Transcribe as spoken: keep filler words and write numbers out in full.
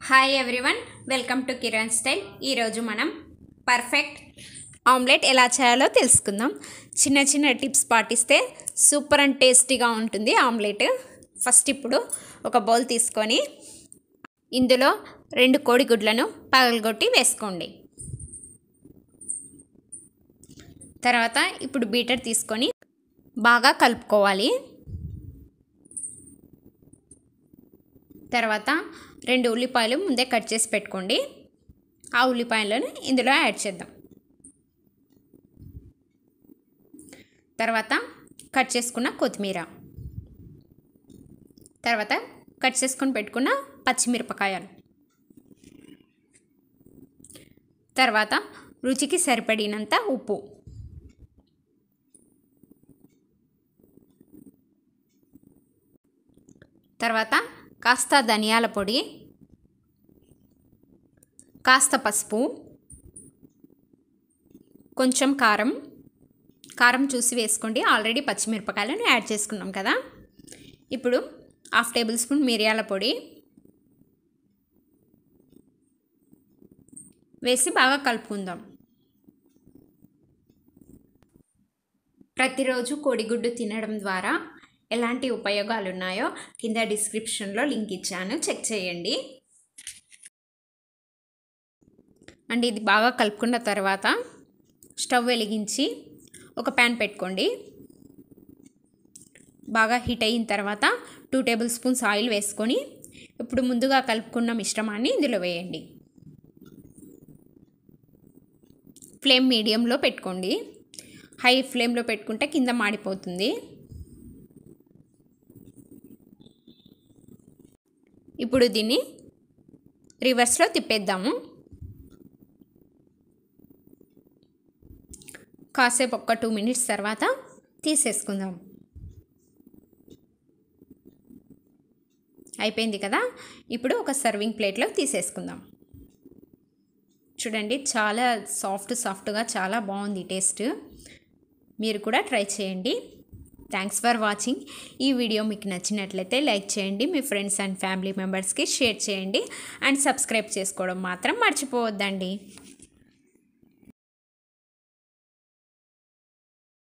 Hi everyone, welcome to Kiran style. ఈరోజు మనం perfect omelette ఎలా చేయాలో తెలుసుకుందాం. చిన్న చిన్న టిప్స్ పాటిస్తే సూపర్ అండ్ టేస్టీగా ఉంటుంది ఆమ్లెట్. ఫస్ట్ ఇప్పుడు ఒక బౌల్ తీసుకొని ఇందులో రెండు కోడిగుడ్లను పగలగొట్టి వేసుకోండి. తర్వాత ఇప్పుడు బీటర్ తీసుకొని బాగా కలుపుకోవాలి. తర్వాత రెండు ఉల్లిపాయలు ముందే కట్ చేసి పెట్టుకోండి. ఆ ఉల్లిపాయలను ఇందులో యాడ్ చేద్దాం. తర్వాత కట్ చేసుకున్న కొత్తిమీర, తర్వాత కట్ చేసుకొని పెట్టుకున్న పచ్చిమిరపకాయలు, తర్వాత రుచికి సరిపడినంత ఉప్పు, తర్వాత కాస్త ధనియాల పొడి, కాస్త పసుపు, కొంచెం కారం కారం చూసి వేసుకోండి. ఆల్రెడీ పచ్చిమిరపకాయలను యాడ్ చేసుకున్నాం కదా. ఇప్పుడు హాఫ్ టేబుల్ స్పూన్ మిరియాల పొడి వేసి బాగా కలుపుకుందాం. ప్రతిరోజు కోడిగుడ్డు తినడం ద్వారా ఎలాంటి ఉపయోగాలు ఉన్నాయో కింద డిస్క్రిప్షన్లో లింక్ ఇచ్చాను, చెక్ చేయండి. అండ్ ఇది బాగా కలుపుకున్న తర్వాత స్టవ్ వెలిగించి ఒక ప్యాన్ పెట్టుకోండి. బాగా హీట్ అయిన తర్వాత టూ టేబుల్ స్పూన్స్ ఆయిల్ వేసుకొని ఇప్పుడు ముందుగా కలుపుకున్న మిశ్రమాన్ని ఇందులో వేయండి. ఫ్లేమ్ మీడియంలో పెట్టుకోండి. హై ఫ్లేమ్లో పెట్టుకుంటే కింద మాడిపోతుంది. ఇప్పుడు దీన్ని రివర్స్లో తిప్పేద్దాము. కాసేపు ఒక్క టూ మినిట్స్ తర్వాత తీసేసుకుందాం. అయిపోయింది కదా. ఇప్పుడు ఒక సర్వింగ్ ప్లేట్లో తీసేసుకుందాం. చూడండి, చాలా సాఫ్ట్ సాఫ్ట్గా చాలా బాగుంది టేస్ట్. మీరు కూడా ట్రై చేయండి. Thanks for watching. ఈ వీడియో మీకు నచ్చినట్లయితే లైక్ చేయండి, మీ ఫ్రెండ్స్ అండ్ ఫ్యామిలీ మెంబర్స్కి షేర్ చేయండి అండ్ సబ్స్క్రైబ్ చేసుకోవడం మాత్రం మర్చిపోవద్దండి.